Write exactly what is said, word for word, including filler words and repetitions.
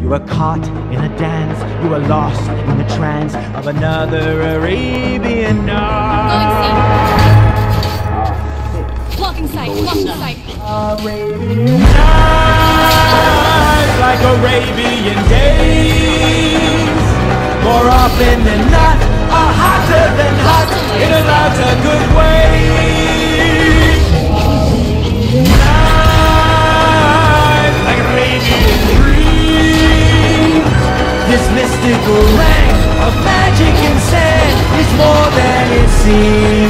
You were caught in a dance, you were lost in the trance of another Arabian night. Blocking sight, blocking sight. Arabian nights, like Arabian days. More often than not, are hotter than hot in a lots of good ways. Nights like Arabian dreams. This mystical land of magic and sand is more than it seems.